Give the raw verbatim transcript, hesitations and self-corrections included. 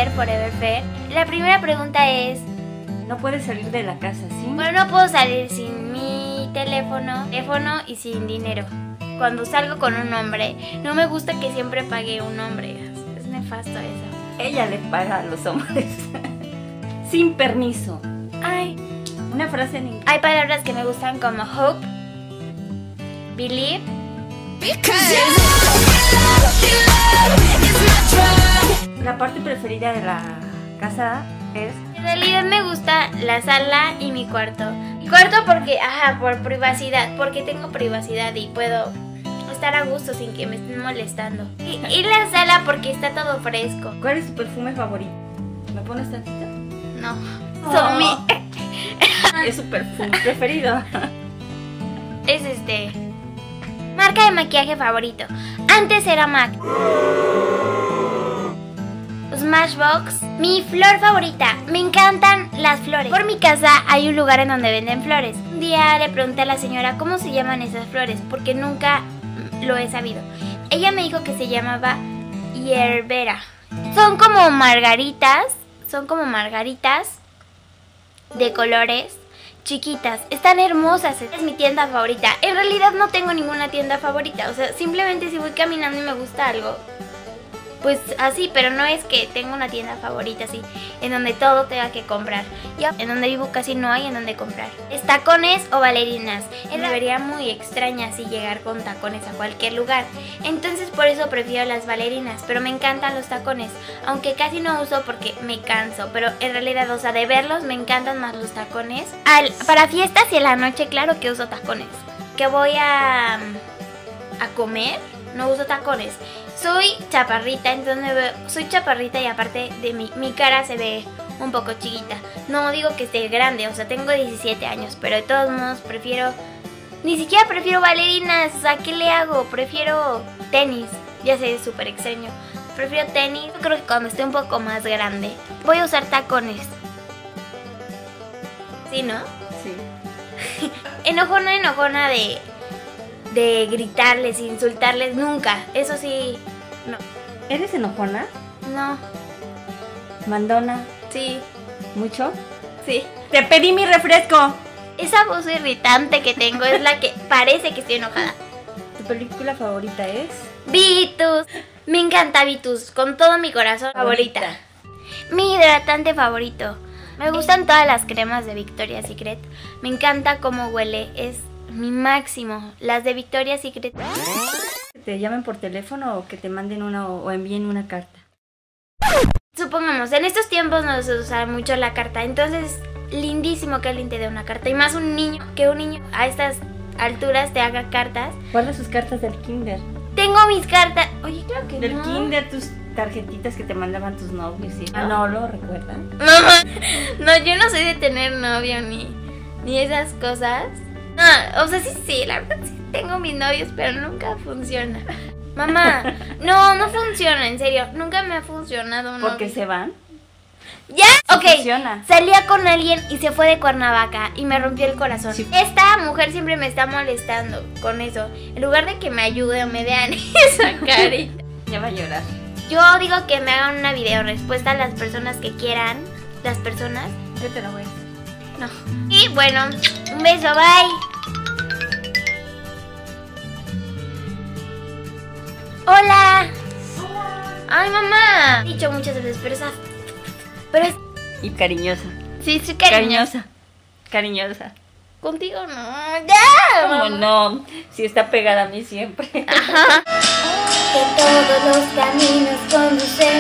Fer, Forever Fer. La primera pregunta es... No puedes salir de la casa, ¿sí? Bueno, no puedo salir sin mi teléfono, teléfono y sin dinero. Cuando salgo con un hombre, no me gusta que siempre pague un hombre. Es nefasto eso. Ella le paga a los hombres. Sin permiso. Ay, Una frase en inglés. hay palabras que me gustan como hope, believe. La parte preferida de la casa es... En realidad me gusta la sala y mi cuarto. Mi cuarto porque, ajá, por privacidad, porque tengo privacidad y puedo estar a gusto sin que me estén molestando. Y, y la sala porque está todo fresco. ¿Cuál es tu perfume favorito? ¿Me pones tantita? No, Oh. so, mi, Es su perfume preferido. es este... Marca de maquillaje favorito. Antes era MAC. Smashbox. Mi flor favorita. Me encantan las flores. Por mi casa hay un lugar en donde venden flores. Un día le pregunté a la señora cómo se llaman esas flores, porque nunca lo he sabido. Ella me dijo que se llamaba hierbera. Son como margaritas. Son como margaritas de colores chiquitas. Están hermosas. Es mi tienda favorita. En realidad no tengo ninguna tienda favorita. O sea, simplemente si voy caminando y me gusta algo, pues así, pero no es que tenga una tienda favorita así, en donde todo tenga que comprar. Ya en donde vivo casi no hay en donde comprar. ¿Es tacones o bailarinas? Me vería muy extraña así llegar con tacones a cualquier lugar. Entonces por eso prefiero las bailarinas, pero me encantan los tacones. Aunque casi no uso porque me canso, pero en realidad, o sea, de verlos me encantan más los tacones. Al, para fiestas y en la noche, claro que uso tacones. Que voy a, a comer, no uso tacones. Soy chaparrita, entonces me veo, soy chaparrita y aparte de mi, mi cara se ve un poco chiquita. No digo que esté grande, o sea, tengo diecisiete años, pero de todos modos prefiero... Ni siquiera prefiero bailarinas, o sea, ¿qué le hago? Prefiero tenis, ya sé, es súper extraño. Prefiero tenis, yo creo que cuando esté un poco más grande voy a usar tacones. ¿Sí, no? Sí. Enojona, enojona de... de gritarles, insultarles, nunca. Eso sí, no. ¿Eres enojona? No, ¿Mandona? sí, ¿Mucho? sí. ¡Te pedí mi refresco! Esa voz irritante que tengo es la que parece que estoy enojada. ¿Tu película favorita es? Vitus. Me encanta Vitus, con todo mi corazón. Favorita. Mi hidratante favorito. Me gustan todas las cremas de Victoria's Secret. Me encanta cómo huele, es mi máximo. Las de Victoria's Secret. ¿Que te llamen por teléfono o que te manden una o envíen una carta? Supongamos, en estos tiempos no se usa mucho la carta, entonces lindísimo que alguien te dé una carta. Y más un niño, que un niño a estas alturas te haga cartas. Guarda sus cartas del kinder. Tengo mis cartas. Oye, creo que Del no. kinder, tus tarjetitas que te mandaban tus novios, ¿sí? Ah, no, ¿lo recuerdan? Mamá, no, yo no soy de tener novio ni, ni esas cosas. No, o sea, sí, sí, la verdad sí tengo mis novios, pero nunca funciona. Mamá, no, no funciona, en serio, nunca me ha funcionado un ¿Porque novio. se van? ¿Ya? Sí Ok, funciona. salía con alguien y se fue de Cuernavaca y me rompió el corazón. Sí. Esta mujer siempre me está molestando con eso. En lugar de que me ayude o me vean esa carita. Ya va a llorar. Yo digo que me hagan una video respuesta a las personas que quieran. Las personas. Yo te la voy a hacer. No. Y bueno, un beso, bye. Hola. Ay, mamá. He dicho muchas veces, pero esa... Pero es... Y cariñosa. Sí, soy cariñosa. Cariñosa. Cariñosa. Contigo no. ¡Ya! ¿Cómo no? Si está pegada a mí siempre. Ajá. Que todos los caminos conducen